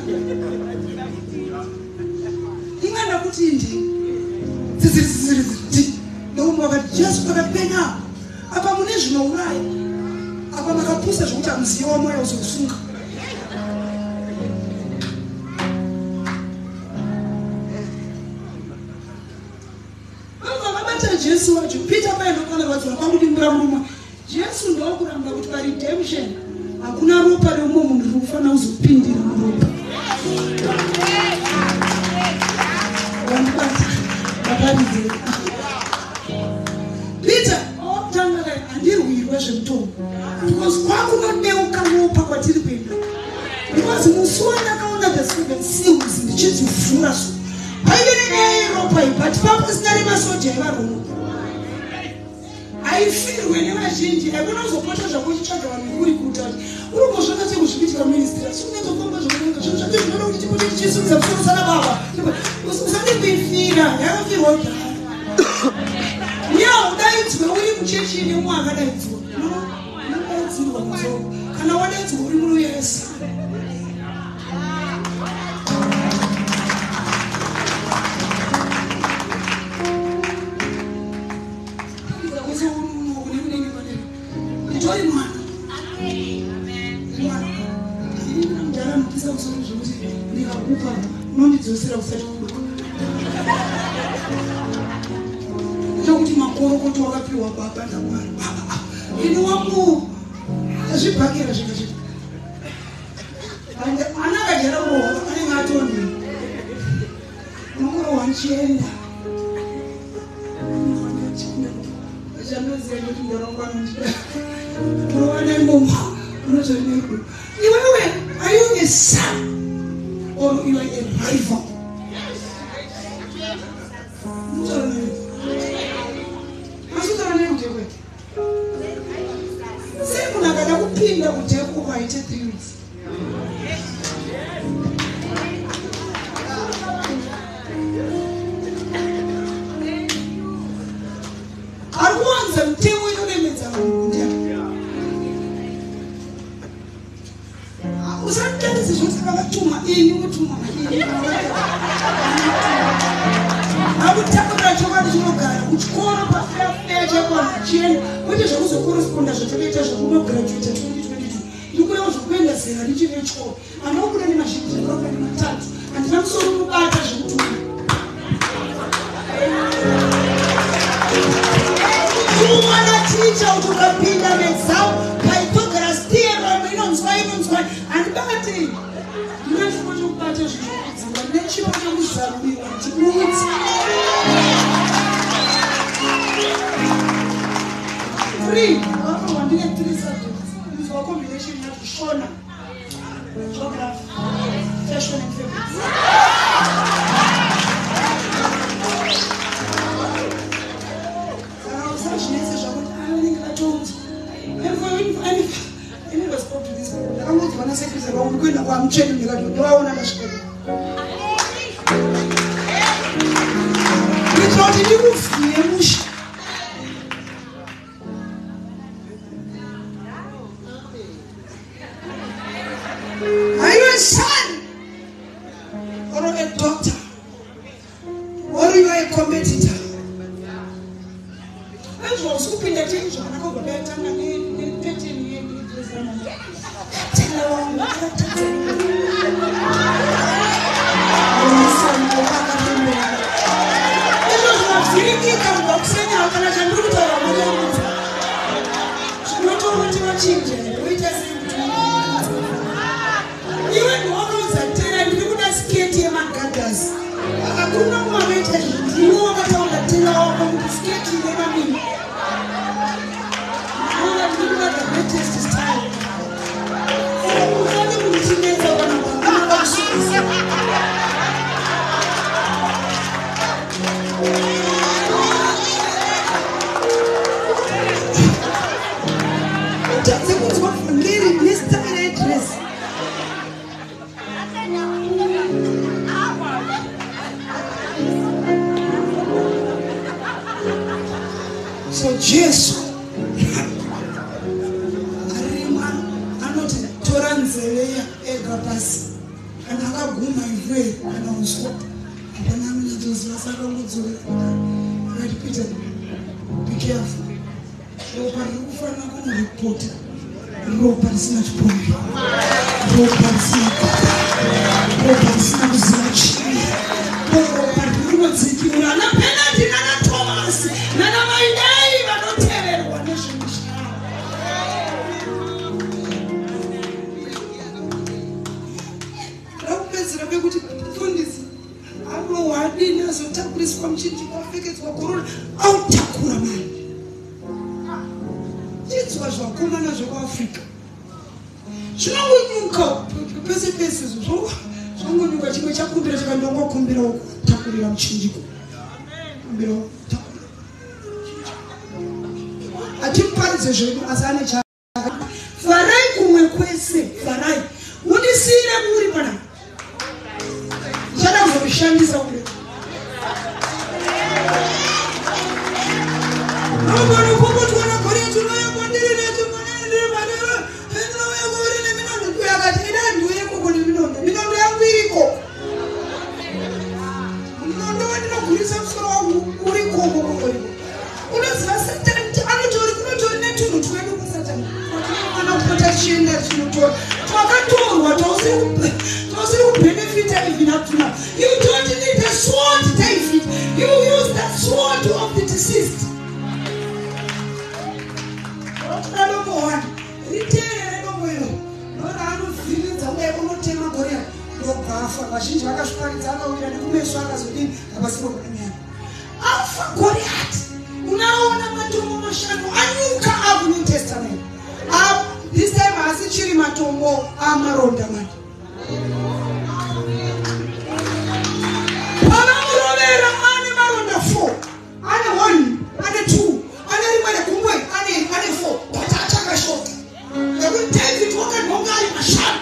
Ingana kutindi. This is no more just for the pen up. Apa muneji no urai. Apa makapusa zvokuti amuziva moyo uzosunga. Peter Jesu wacho Peter paino kana vadzwa pakudimbura mumwe Jesu ndo kuramba kuti pa redemption hakuna ropa reumwe munhu rinofanira kuzopindira muropa. Peter okutanga kai handirwirwe zvemutombo because kwakunodeuka ropa kwatiri kuenda because musi wandakaona the seven seals ndichidzivhura so paive nenyaya yeropa iyi but pakusina nemasoja evaroma haifirwe nevazhinji haikona kuzopota zvako uchitsvaga vanhu kuri kuita kuti uri kuzvona sekuzvipitika ministry asi unatofamba zvakanaka zvinhu zvake zvinoda kuti tipote tichisumisa musoro sana baba usade kuifira yakafirwa kudhara yaudaidzwe uri muchechi nemwe akadaidzwa unodaidzirwa musoro kana wadaidzwa uri muno yesu unondidzosera kusati kuduka ndokuti makorokoto wakapiwa baba ndamwari baba ini wangu azvibhakira zvika zvika ana akajara urohwa anenge atondi nomuro wanchienda achanoziva kuti ndorongwa nondida unowana ngoma unozoneko iwewe are you a son or you are a rival? Say kuna kada kupinda kuteko kwaite three weeks. Arwanza mtemo inolemedza munhu. Usatengise zvose vakatuma ini kutuma ini. Akutakura chokwadi chinogara kuchikoro pafeya chakwana chienda kwete zvekuzokorresponda zvatakaita zvekumagraduate twenty twenty-two ndikurewo zvekuenda zera richine chikoro anokuda nemazhinji zvakaroka nematatu handina musoro unobata zvekutuma kutumwa naticha kuti ukapinda medzao paitogara stiyero inonzwa inonzwa handibati ndine chipo chokubata zvinokudzimba ndine chipo chokuzaruriwa ndibudzi three wako wandine three subjects is a combination of Shona, geography, fashion and fabrics. I was such a message I don't think I told and for any any spoke to this people. I want to wanna say this about going to I'm checking the radio. Do I want to share? We thought it was the Are you a son or a daughter or you are a competitor? I was hoping that you should go better than in thirteen years. Even models are telling you could have skate him and gathers. I could not want to you know what I want to tell you about skate him and me. I want to do that the latest style. I'm going to see you So Jesus arima anoti toranzeya egapasi kana akaguma ivwe kana uswa apana mina toziva saka ngodzore right Peter be careful ropa rikufanira kumuripota ropa risina chipondo ropa risina ropa risina kuziva chii ropa rinodzikirwa na penalty nana Thomas nana pekupedzisira pekuti mufundisi anowadini azotakuriswa muchinjikwa apfekedzwa korona autakura mani. Chidzwa zvakomana zvekuafrica zvinongonyuka pese pese izvo zvongonyuka chimwe chakumbira chakandongokumbira kutakurira muchinjikwa kumbira kutakurira atimuparidze zvedu asi ane cha farai kumwe kwese farai undisiyire muri pana ndichada kuzoshandisa ule nogona kupotwana gore tunoya kwandirire tumonendire madara endinoya gore neminondo kuyakati ida ndiweko kune minondo minondo yangu iriko minondo wandinogurisa musoro wangu uriko kokoriko unoziva satani anotori kunotori netunhu twedu kusatani anopota chienda chinotora twakatorwa tausiri kubenefita even up to now. You don't need the sword, David. You use the sword of the deceased. Alpha Goliath. Unaona matombo mashanu anyuka avu New Testament. Um, this time hasichiri matombo amaronda mani. Panamurovera ane maronda four, ane one, ane two, ane rimwe nekumwe, ane ane four. But achakashota. Ekuti David wakadonga ari mashanu.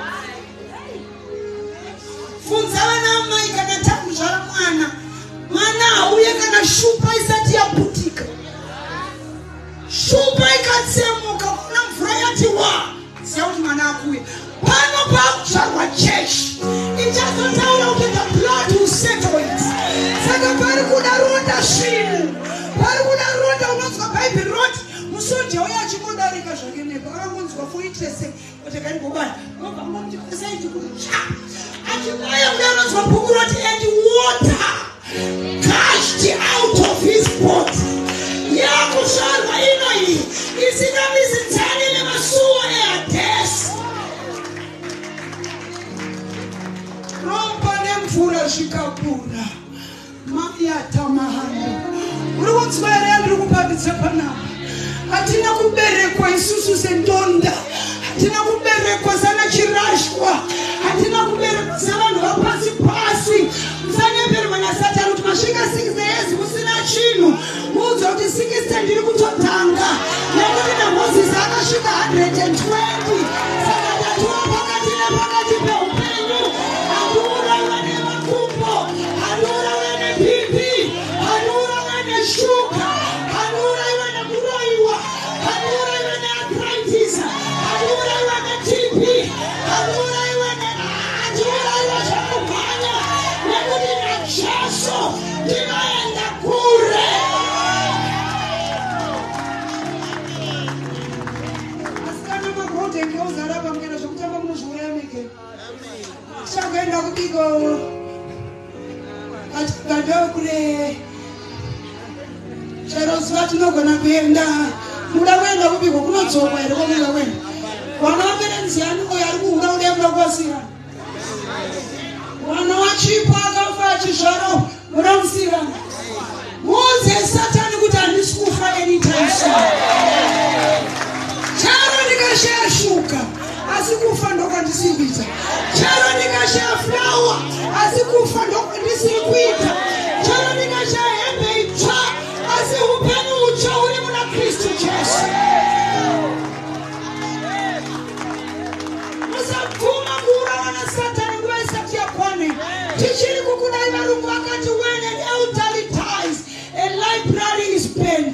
Funza vana mai kana takuzvara mwana. Mwana auye kana shupa isati yaputika. Shupa ikatsemuka kuna mvura yati wa. Siya kuti mwana akuye. Pano pakuzvarwa jeshi. Ichazotaura kuti the blood will settle it. Saka pari kuda ronda svinu. Pari kuda ronda unonzwa Bible roti. Musoja uya achimudarika zvakeneka. Akangonzwa fuitese. Kuti kari kubana. Mobva moti kusaiti kuti cha. Achimaya uya unonzwa bhuku roti and water gushed out of his body. Yakuzvarwa ino iyi isingamizitsani nemasuo eHadesi. Rompa nemvura zvikapura mayata mahando. Uri kunzwa here andiri kupapidza panapa? Hatina kuberekwa isusu sendonda. Hatina kuberekwa sana chirashwa. Hatina kuberekwa savanhu vapasi pasi. Musanyeperwa naSatani kuti masvika six years musina chinhu. Muudza kuti sixty ndiri kutotanga. Nekuti naMozisi akasvika one hundred twenty. Saka ndatuwa pakati nepakati peupenyu. Handiurayiwa nemakumbo. Handiurayiwa neBP. Handiurayiwa neshuga. Handiurayiwa nekuroyiwa. Handiurayiwa nearthritis. Handiurayiwa neT B. Handiurayiwa ne handiurayiwa zvakubhanya. Nekuti naJesu ndinoenda kure. Asikana magode ngeozara pamukana zvokutamba munozviuraya mege. Chakaenda kubiko katikadao kure chero zuva tinogona kuenda. Muda kuenda kubiko kunodzokwa here komuda kuenda. Vana vaperenzi aniko yari kuhura udemba kwasira. Vana vachipa akafa achizvaro munomusira. Muudze Satani kuti handisi kufa anytime soon. Charo ndikashaya shuka asi kufa ndokwandisikuita. Charo ndikashaya flawa asi kufa ndokwandisiri kuita. Charo ndikashaya hembe itsva asi upenyu utsva uri muna Kristu Jesu. Musabvuma kuurawa naSatani nguva isati yakwana. Tichiri kukudai varungu vakati when an elderly dies, a library is spent.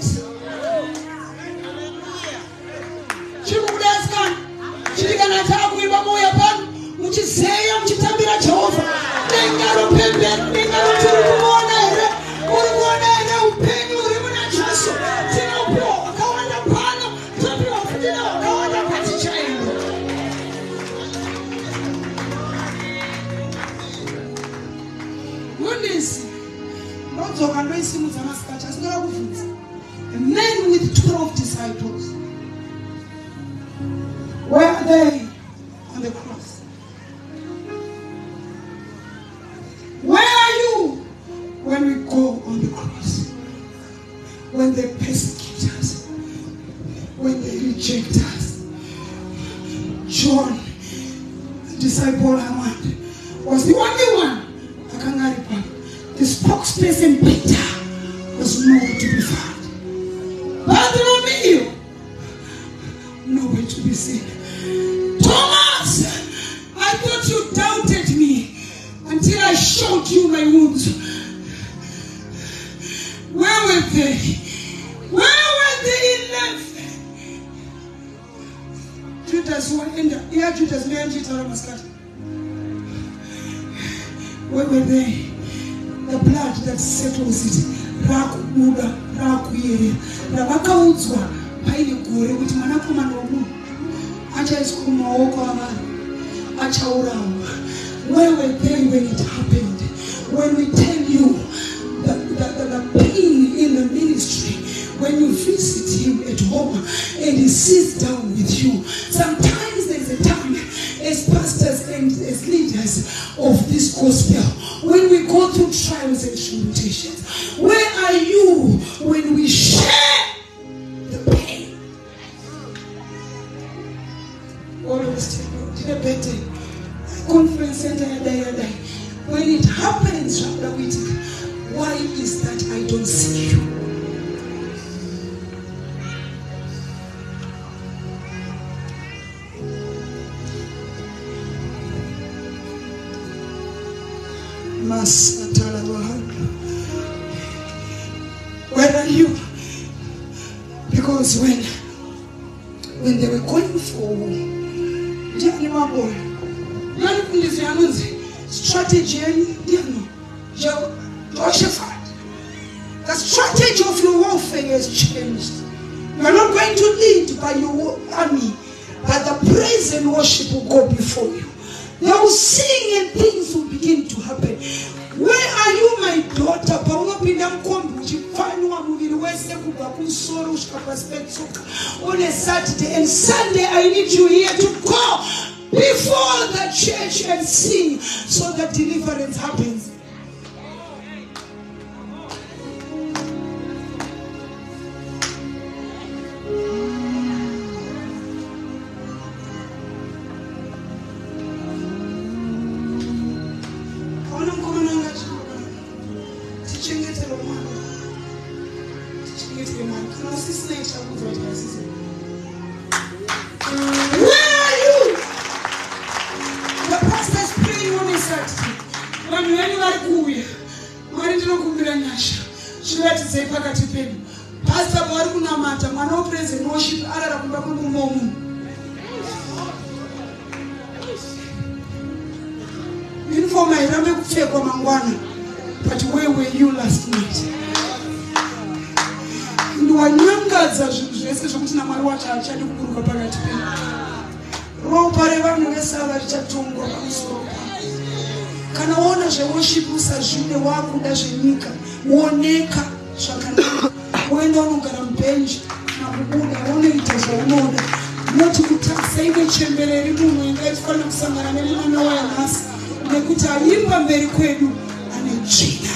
Chirikudai sikana. Chirikana takuimba moya pano. Muchizeya muchitambira Jehovah. Dengaro pembero, dengaro turi kuona here. Uri kuona here upenyu uri muna Jesu. Tinopiwa wakawanda pano. Tinopiwa futina wakawanda pati chaino. Goodness. Nodzoka ndoisimudza masikati asinoda kubvunza. A man with twelve disciples. Where are they on the cross? when we go on the cross, when they persecute us, when they reject us. John, the disciple I want, was the only one. The spokesperson Peter was nowhere to be found. Bartholomew, nowhere to be seen. Thomas, I thought you doubted me until I showed you my wounds. Where were they? Where were the eleven? Judas went in there. Yeah, Judas lay Judas. Where were they? The blood that settles it. Rakubuda, rakuyere. Ravakaudzwa paine gore kuti mwanakomana womunhu achaiswa mumaoko avanhu, achaurawa. Where were they when it happened? When we tell you the, the, the, the pain in the ministry, when you visit him at home and he sits down with you. Sometimes there's a time as pastors and as leaders of this gospel, when we go through trials and tribulations, where are you when we share the pain? Always tell you, did a better conference center, when it happens, why is that I don't see you? Where are you? Because when when they were going for strategy, the strategy of your warfare has changed. You are not going to lead by your army, but the praise and worship will go before you. They will sing and things will begin to happen. Where are you, my daughter? On a Saturday and Sunday, I need you here to go before the church and sing so that deliverance happens. But where were you last night? Kanaona worship usazvine wakuda zvenyika muoneka zvakanaka uenda unogara mubenji nakubuda unoita zvaunoda noti kutarisa ine chembereri munhu ingaifana kusangana nemwana wayanhasi nekuti aimba mberi kwedu ane tsvina.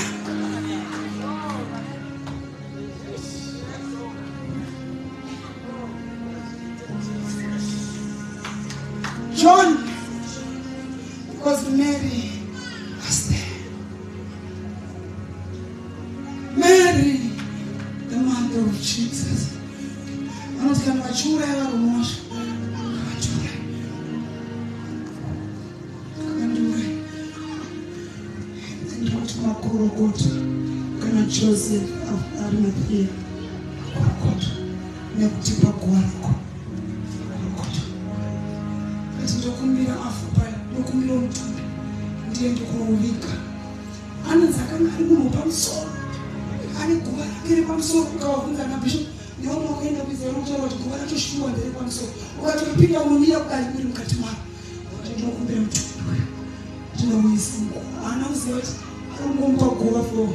John, because Mary was there. Mary, the mother of Jesus. And Joseph of Arimathea. Ndokumbira afupa ndokumbira mutumbi ndiye ndikuuvika anazakanga ari munhu pamusoro ane guva rake repamusoro ukavabvunza nabishop neomwe ukaenda kuizera unotaura kuti guva racho shuwa ndere pamusoro ukatopinda unomira kudai uri mukati maro kuti ndinokumbira mutumbi uyu ndinouisungu haana kuziva kuti ari kungomupa guva for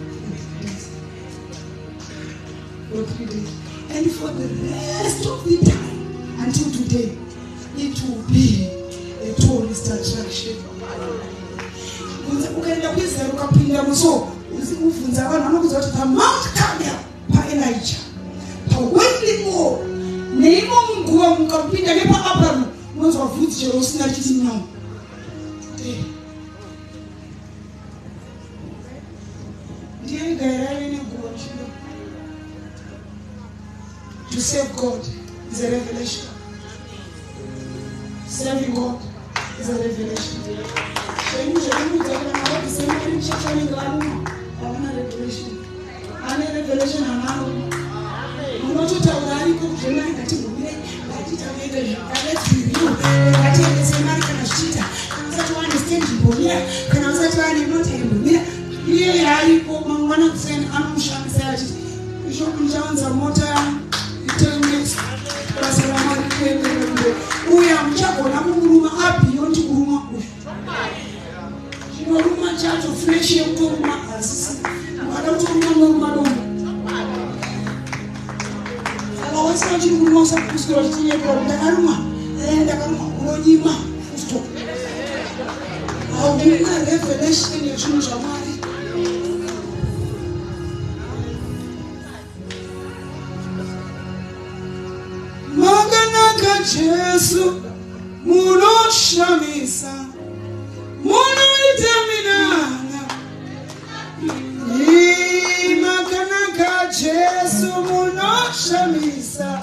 for three days and for the rest of the time until today it will be a tourist attraction. Ukaenda kwizera ukapinda muso kubvunza vanhu vanokuudza kuti paMount Carmel paElijah, paWailing Wall neimo munguva mukapinda nepaAbramu unonzwa bvudzi chero usina richiti no. Ndiye gairave nenguva chino. To serve God is a revelation. Serving God is a revelation. Shemu shemu zakana nawe sema ni chicha ni gamu. Hawana revelation. Ana revelation anao. Unochotaura ariko kuzvona ngati ngumire ngati tamende let's review. Ngati ndisema kana shita. Kana to understand ngumira kana usati vane not ngumira. Iye ariko mangwana kuseni anoshamisa ati isho kunjanza mota itenge basira mari kwende uya mchagona muruma api yonti kuruma kush chinoruma chacho fresh yekuruma asisi ngada kuruma noruma domo ala wasa chiri kuruma sa kusikira chinye kwa ndakaruma eh ndakaruma unonyima stop au ndina revelation ya chinhu chamari Jesu munoshamisa munoitaminana imakanaka Jesu munoshamisa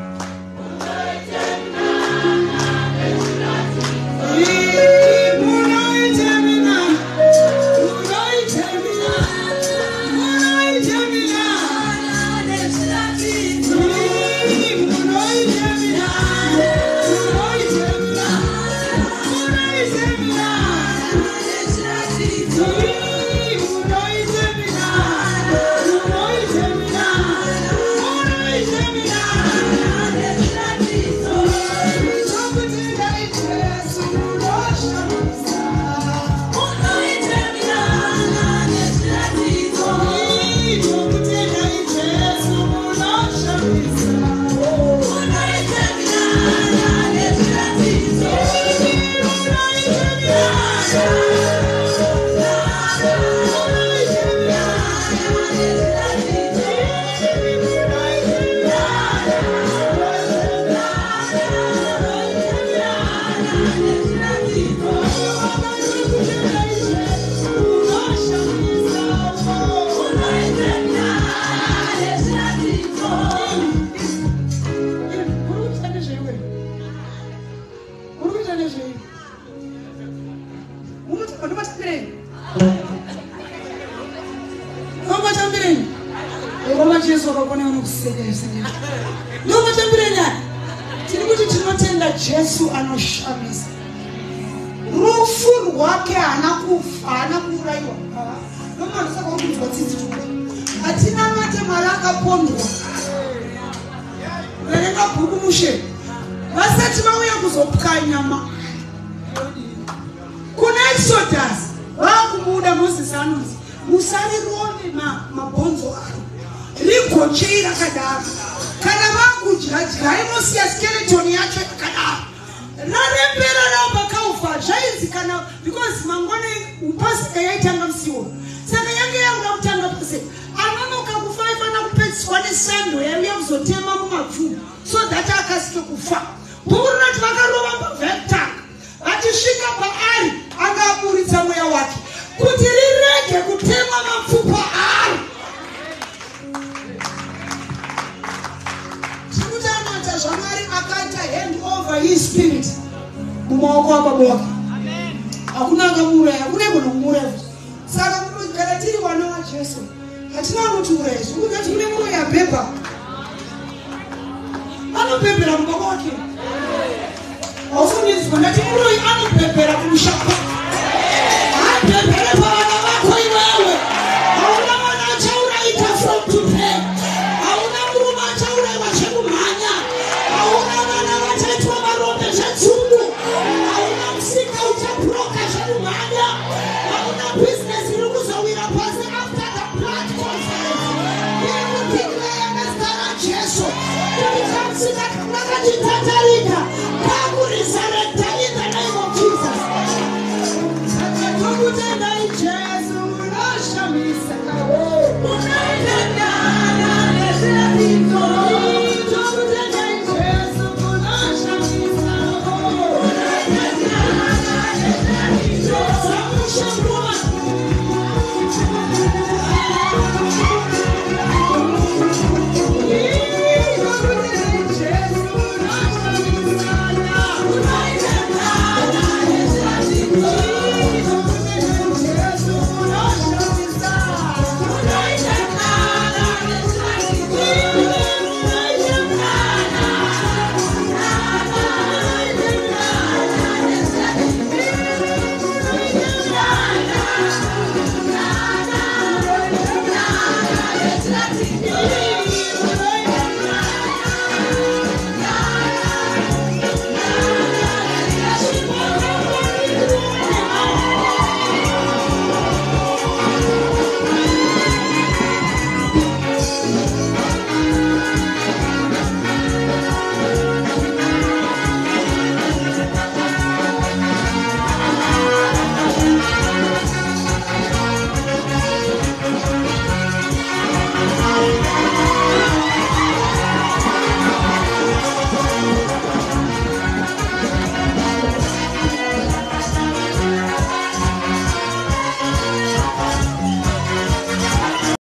Jesu anoshamisa. Rufu rwake hana kufa, hana kuuraiwa. Noma saka kudzwa tsitsi tu. Atina mate maraka pondwa. Renga bhuku mushe. Vasati vauya kuzopka nyama. Kuna Exodus, vakumuda Moses anonzi, musarione ma mabonzo aro. Rigochei rakadaro. Kana vakudya dya inosiya skeleton yacho yakadaro. Narembera ramba kaufa zvaizikana because mangwana upasika yaitanga musiwo. Saka yange yangu kutanga pase. Anonoka kufa ifana kupedziswa nesando yaiya kuzotema mumapfumo so that akasike kufa. Burunati vakarova pavhekta. Achisvika paari akaburitsa mweya wake kuti rirege kutemwa mapfupa ari. Chikutanata zvamari akaita hand over his spirit mumaoko ababa wake. Hakuna akamuuraya, hakuna igona kumuuraya. Saka kana tiri vana vaJesu hatina anotiuraya. Zvekuti kune mumwe yabhebha anobhebhera mubaba wake. Aufunizwa ngati muroyi anobhebhera kumushapa. Abhebhere pavana vako iwewe. Hauna mwana achaurayika from today. Hauna murume achaurayirwa chekumhanya. Hauna vana vachaitwa marombe zvetsumbu. Hauna musika uchapuroka chekumhanya. Hauna